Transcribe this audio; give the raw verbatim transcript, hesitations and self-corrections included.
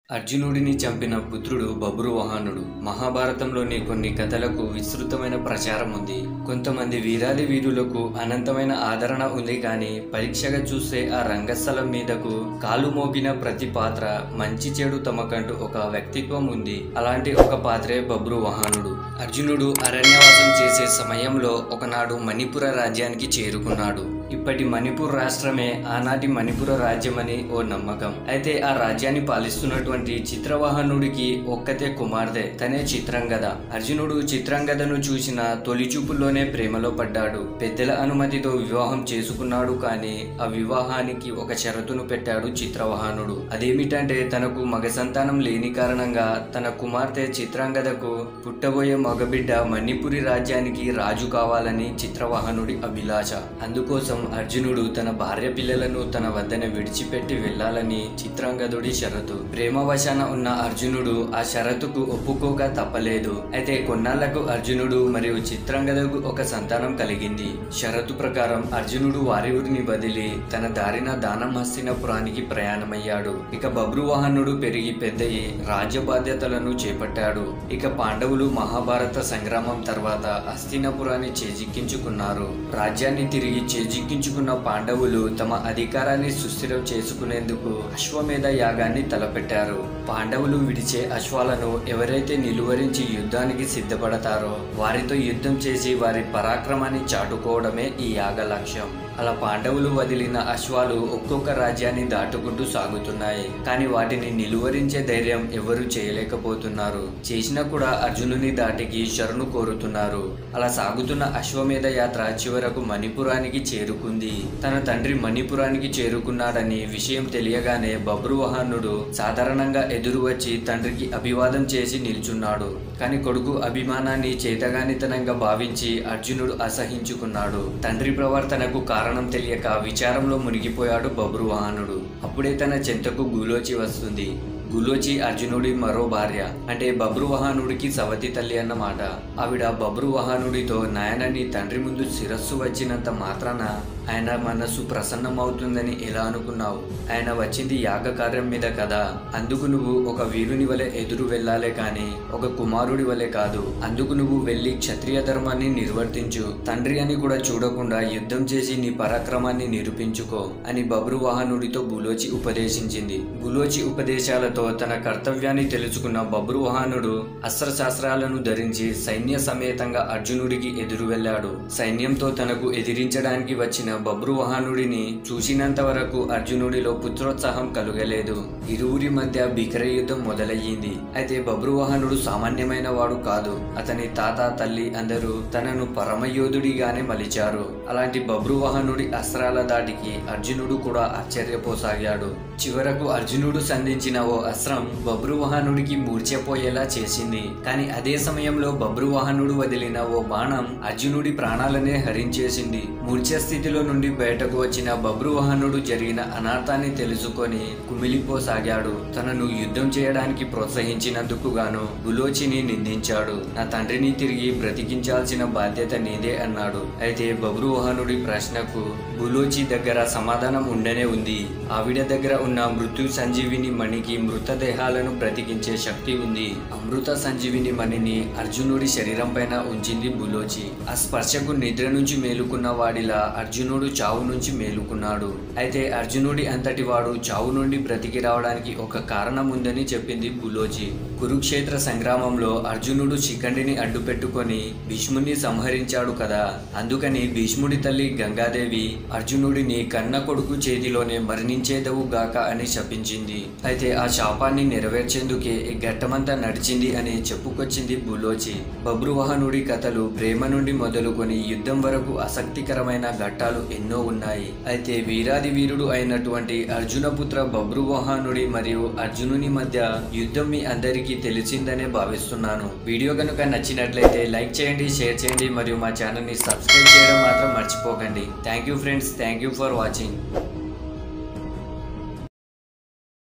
అర్జునుడిని చంపిన పుత్రుడు బభ్రువాహనుడు. మహాభారతంలోని కొన్ని కథలకు విస్తృతమైన ప్రచారం ఉంది. కొంతమంది వీరాది వీరులకు అనంతమైన ఆదరణ ఉంది, కానీ పరీక్షగా చూస్తే ఆ రంగస్థలం మీదకు కాలు మోపిన ప్రతి పాత్ర మంచి చెడు తమకంటూ ఒక వ్యక్తిత్వం ఉంది. అలాంటి ఒక పాత్రే బభ్రువాహనుడు. అర్జునుడు అరణ్యవాసం చేసే సమయంలో ఒకనాడు మణిపుర రాజ్యానికి చేరుకున్నాడు. ఇప్పటి మణిపూర్ రాష్ట్రమే ఆనాటి మణిపుర రాజ్యమని ఓ నమ్మకం. అయితే ఆ రాజ్యాన్ని పాలిస్తున్నటువంటి చిత్రవాహనుడికి ఒక్కతే కుమార్తె, తనే చిత్రంగద. అర్జునుడు చిత్రంగదను చూసిన తొలి చూపుల్లోనే ప్రేమలో పడ్డాడు. పెద్దల అనుమతితో వివాహం చేసుకున్నాడు, కానీ ఆ వివాహానికి ఒక షరతును పెట్టాడు చిత్రవాహనుడు. అదేమిటంటే తనకు మగ సంతానం లేని కారణంగా తన కుమార్తె చిత్రాంగదకు పుట్టబోయే మగబిడ్డ మణిపురి రాజ్యానికి రాజు కావాలని చిత్రవాహనుడి అభిలాష. అందుకోసం అర్జునుడు తన భార్య పిల్లలను తన వద్దనే విడిచిపెట్టి వెళ్లాలని చిత్రాంగదుడి షరతు. ప్రేమవశాన ఉన్న అర్జునుడు ఆ షరతుకు ఒప్పుకోక తప్పలేదు. అయితే కొన్నాళ్లకు అర్జునుడు మరియు చిత్రాంగదకు ఒక సంతానం కలిగింది. షరతు ప్రకారం అర్జునుడు వారి ఊరిని వదిలి తన దారిన దానం హస్తినపురానికి ప్రయాణమయ్యాడు. ఇక బభ్రువాహనుడు పెరిగి పెద్దయి రాజ్య బాధ్యతలను చేపట్టాడు. ఇక పాండవులు మహాభారత సంగ్రామం తర్వాత హస్తినపురాన్ని చేజిక్కించుకున్నారు. రాజ్యాన్ని తిరిగి చేజిక్కించుకున్న పాండవులు తమ అధికారాన్ని సుస్థిరం చేసుకునేందుకు అశ్వమేధ యాగాన్ని తలపెట్టారు. పాండవులు విడిచే అశ్వాలను ఎవరైతే నిలువరించి యుద్ధానికి సిద్ధపడతారో వారితో యుద్ధం చేసి వారి పరాక్రమాన్ని చాటుకోవడమే ఈ యాగ లక్ష్యం. అలా పాండవులు వదిలిన అశ్వాలు ఒక్కొక్క రాజ్యాన్ని దాటుకుంటూ సాగుతున్నాయి, కానీ వాటిని నిలువరించే ధైర్యం ఎవరు చేయలేకపోతున్నారు. చేసినా కూడా అర్జునుని దాటికి శరణు కోరుతున్నారు. అలా సాగుతున్న అశ్వమేధ యాత్ర చివరకు మణిపురానికి చేరుకుంది. తన తండ్రి మణిపురానికి చేరుకున్నాడని విషయం తెలియగానే బభ్రువాహనుడు సాధారణంగా ఎదురు వచ్చి తండ్రికి అభివాదం చేసి నిల్చున్నాడు. కానీ కొడుకు అభిమానాన్ని చేతగానితనంగా భావించి అర్జునుడు అసహించుకున్నాడు. తండ్రి ప్రవర్తనకు కారణం తెలియక విచారంలో మునిగిపోయాడు బభ్రువాహనుడు. అప్పుడే తన చెంతకు గులోచి వస్తుంది. గులోచి అర్జునుడి మరో భార్య, అంటే బభ్రువాహనుడికి సవతి తల్లి అన్నమాట. ఆవిడ బభ్రువాహనుడితో, నాయన నీ తండ్రి ముందు శిరస్సు వచ్చినంత మాత్రాన ఆయన మనస్సు ప్రసన్నమవుతుందని ఎలా అనుకున్నావు? ఆయన వచ్చింది యాగ కార్యం మీద కదా. అందుకు నువ్వు ఒక వీరుని వలె ఎదురు వెళ్ళాలే కాని ఒక కుమారుడి వలె కాదు. అందుకు నువ్వు వెళ్లి క్షత్రియ ధర్మాన్ని నిర్వర్తించు. తండ్రి అని కూడా చూడకుండా యుద్ధం చేసి నీ పరాక్రమాన్ని నిరూపించుకో అని బభ్రువాహనుడితో గులోచి ఉపదేశించింది. గులోచి ఉపదేశాలతో తన కర్తవ్యాన్ని తెలుసుకున్న బభ్రువాహనుడు అస్త్రశాస్త్రాలను ధరించి సైన్య సమేతంగా అర్జునుడికి ఎదురు వెళ్ళాడు. సైన్యంతో తనకు ఎదిరించడానికి వచ్చిన బభ్రువాహనుడిని చూసినంత వరకు అర్జునుడిలో పుత్రోత్సాహం కలుగలేదు. ఇరువురి మధ్య భీకర యుద్ధం మొదలయ్యింది. అయితే బభ్రువాహనుడు సామాన్యమైన వాడు కాదు. అతని తాత, తల్లి అందరూ తనను పరమయోధుడిగానే మలిచారు. అలాంటి బభ్రువాహనుడి అస్త్రాల దాటికి అర్జునుడు కూడా ఆశ్చర్యపోసాగాడు. చివరకు అర్జునుడు సంధించిన ఓ అస్త్రం బభ్రువాహనుడికి మూర్ఛపోయేలా చేసింది. కానీ అదే సమయంలో బభ్రువాహనుడు వదిలిన ఓ బాణం అర్జునుడి ప్రాణాలనే హరించేసింది. మూర్ఛ స్థితిలో నుండి బయటకు వచ్చిన బభ్రువాహనుడు జరిగిన అనార్థాన్ని తెలుసుకొని కుమిలిపోసాగాడు. తనను యుద్ధం చేయడానికి ప్రోత్సహించినందుకు గాను గులోచిని నిందించాడు. నా తండ్రిని తిరిగి బ్రతికించాల్సిన బాధ్యత నీదే అన్నాడు. అయితే బభ్రువాహనుడి ప్రశ్నకు గులోచి దగ్గర సమాధానం ఉండనే ఉంది. ఆవిడ దగ్గర ఉన్న మృత్యు సంజీవిని మణికి మృతదేహాలను బ్రతికించే శక్తి ఉంది. అమృత సంజీవిని మణిని అర్జునుడి శరీరం పైన ఉంచింది గులోచి. ఆ స్పర్శకు నిద్ర నుంచి మేలుకున్న వాడిలా అర్జునుడు చావు నుంచి మేలుకున్నాడు. అయితే అర్జునుడి అంతటి వాడు చావు నుండి బ్రతికి రావడానికి ఒక కారణం ఉందని చెప్పింది గులోచి. కురుక్షేత్ర సంగ్రామంలో అర్జునుడు శిఖండిని అడ్డు పెట్టుకొని భీష్ముని సంహరించాడు కదా. అందుకని భీష్ముడి తల్లి గంగాదేవి అర్జునుడిని కన్న కొడుకు చేతిలోనే మరణించేదవు గాక అని శపించింది. అయితే ఆ శాపాన్ని నెరవేర్చేందుకే ఈ ఘట్టమంతా నడిచింది అని చెప్పుకొచ్చింది గులోచి. బభ్రువాహనుడి కథలు ప్రేమ నుండి మొదలుకొని యుద్ధం వరకు ఆసక్తికరమైన ఘట్టాలు ఎన్నో ఉన్నాయి. అయితే వీరాది వీరుడు అయినటువంటి అర్జునపుత్ర బభ్రువాహనుడి మరియు అర్జునుని మధ్య యుద్ధం మీ అందరికీ తెలిసిందనే భావిస్తున్నాను. వీడియో కనుక నచ్చినట్లయితే లైక్ చేయండి, షేర్ చేయండి మరియు మా ఛానల్ ని సబ్స్క్రైబ్ చేయడం మాత్రం మర్చిపోకండి. Thank you friends, thank you for watching.